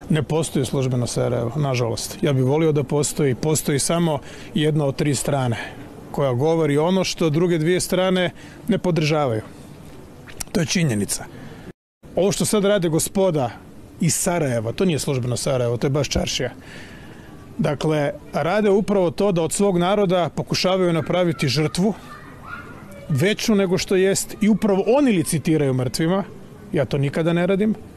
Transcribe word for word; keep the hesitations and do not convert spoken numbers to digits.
Ne postoji službeno Sarajevo, nažalost. Ja bih volio da postoji. Postoji samo jedna od tri strane koja govori ono što druge dvije strane ne podržavaju. To je činjenica. Ovo što sad rade gospoda iz Sarajeva, to nije službeno Sarajevo, to je baš čaršija. Dakle, rade upravo to da od svog naroda pokušavaju napraviti žrtvu veću nego što jest i upravo oni licitiraju mrtvima. Ja to nikada ne radim.